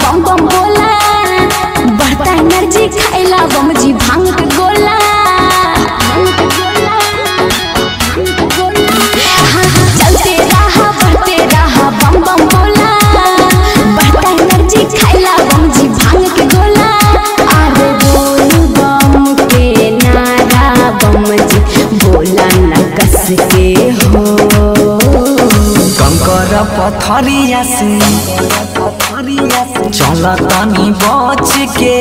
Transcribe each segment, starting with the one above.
बम बम बोला, बढ़ता एनर्जी खाइला बम जी भांग के गोला। चलते रहा बढ़ते रहा बम बम बोला, बढ़ता एनर्जी खाइला बम जी भांग के गोला। अरे बोल बम के नारा बम जी बोला न कस के हो। कंकर पथरिया से चल तनी बच के,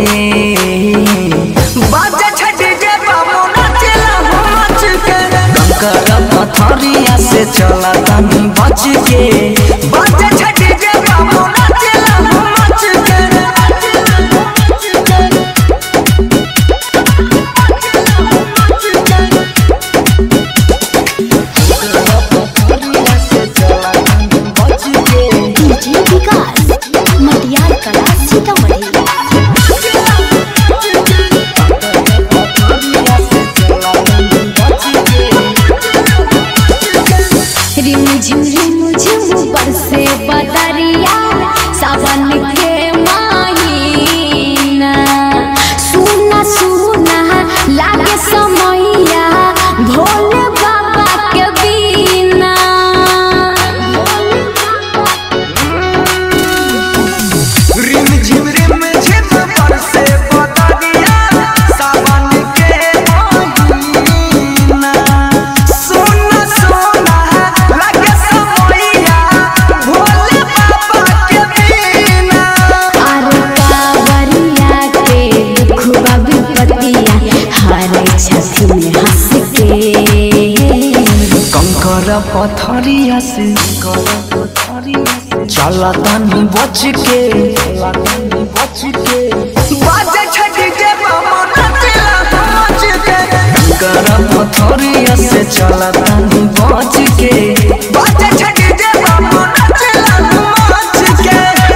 बाजा छटी जे बामो नाचेला नाच के। कंकर पथरिया से चल तनी बच के, बाजा छटी जे बामो नाचेला नाच के। बरसे बदरिया सावन के महीना, सुना सुना लागे समैया भोले बाबा के बिना। रिम झिम बरसे बदरिया सावन के महीना, सुना सुना लागे समैया भोले बाबा के बिना। अरे कावरिया के दुखवा विपतिया हरे छथिन हंस के। कंकर पथरिया से चल तनी बच के, बाजा छटी जे बामो नाचेला नाच के। कंकर पथरिया से चल तनी बच के, बाजा छटी जे बामो नाचेला नाच के।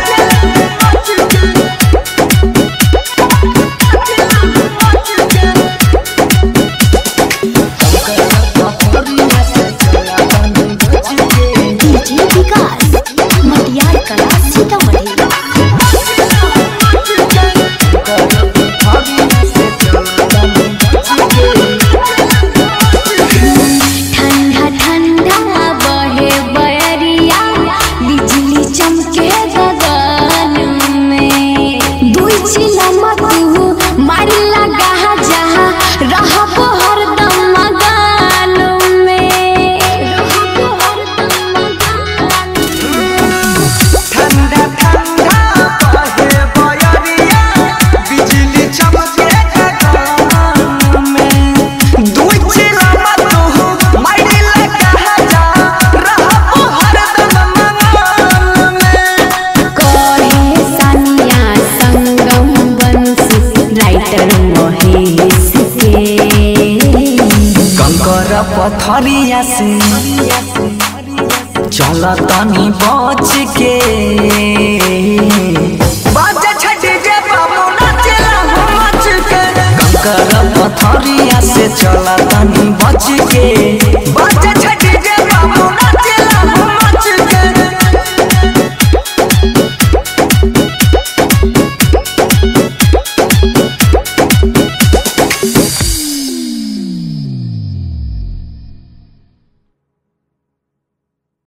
ठंडा ठंडा बहे बयरिया, बिजली चमके गगन में। दुई चिलम तू मारी लगा जहाँ रहबो हरदम मगन में। ठंडा ठंडा बहे बयरिया, बिजली चमके गगन में। दुई चिलम तू मारी लगा जा, रहबो हरदम मगन में। कहे सानिया संगम बंसी राइटर महेश के। कंकर पथरिया से चल तनी बच के, बाजा छटी जे बामो नाचेला नाच के। कंकर पथरिया से चल तनी बच के।